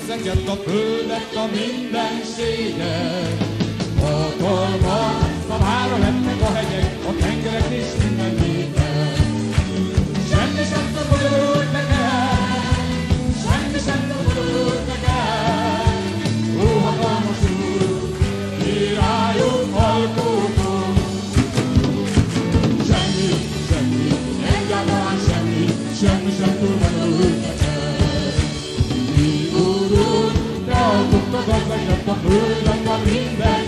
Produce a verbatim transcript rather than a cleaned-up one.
ezeket a földet, a mindenséget. Hatalmas szavára lettek a hegyek, a tengerek és minden minden. Semmi sem szabadult nekem, semmi sem szabadult nekem. Ó, hatalmas Úr, királyunk, alkotónk. Semmi, semmi, egyáltalán semmi, semmi sem szabadult nekem. Mi Úrunk, te alkottad ezeket a földet, a minden.